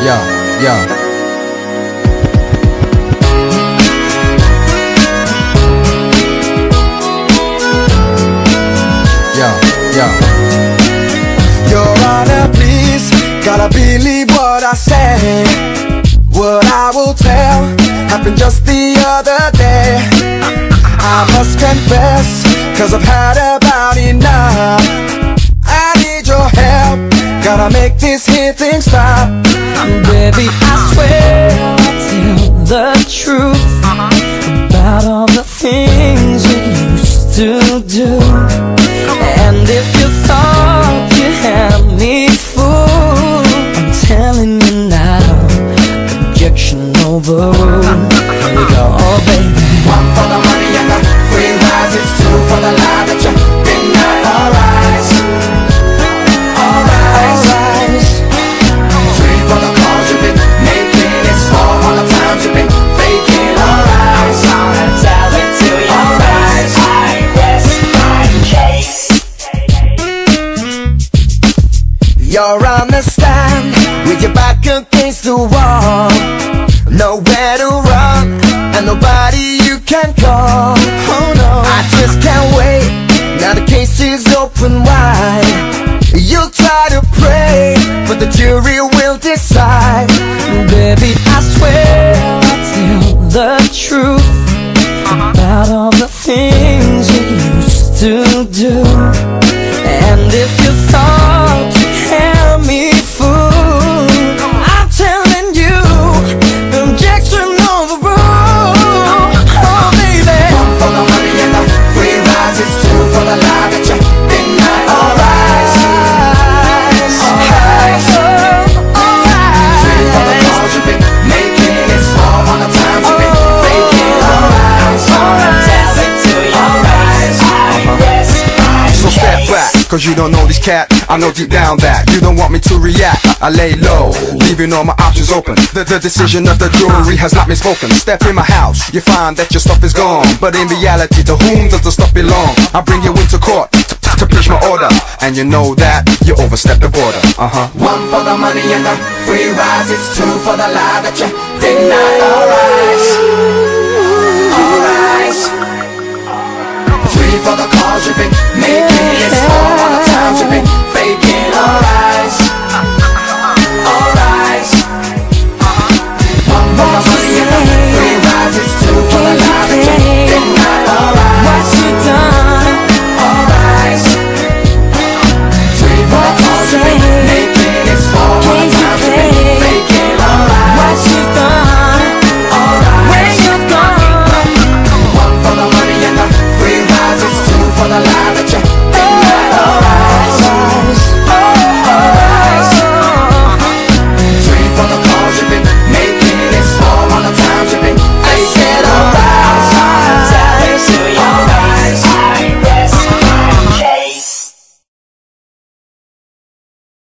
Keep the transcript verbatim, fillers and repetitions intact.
yeah, yeah. Yeah, yeah. Your Honor, please, gotta believe what I say. What I will tell happened just the other day. I must confess, cause I've had about enough. I need your help, gotta make this here thing stop. Baby, I swear I'll tell the truth about all the things you used to do. And if you thought you had me fooled, I'm telling you now, objection overruled. Here we go, oh baby. One for the money and the free rides, it's two for the lie that you deny. Alright, alright, alright. Three for the calls you've been making, it's four all the times you've been faking. Alright, I'm gonna tell it to you. Alright, I rest my case. You're on the stand with your back against the wall, nowhere to run and nobody you can call. Oh no, I just can't wait. Now the case is open wide. You'll try to pray, but the jury will decide. Baby, I swear I'll tell the truth about all the things you used to do. And if you thought you had me fooled, I'm telling you, objection overruled. Oh baby. One for the money and the free rides, it's two for the lie that you deny. Alright, alright, alright. Three for the calls you've been making, it's four all the times you've been faking. Alright, alright, tell it to you. Alright, I rest my case. So step back, cause you don't know this cat. I know deep down that you don't want me to react. I lay low, leaving all my options open. The, the decision of the jury has not been spoken. Step in my house, you find that your stuff is gone. But in reality, to whom does the stuff belong? I bring you into court to preach my order, and you know that you overstep the border. Uh-huh. One for the money and the free rides, it's two for the lie that you deny. Alright, alright. Three for the calls you've been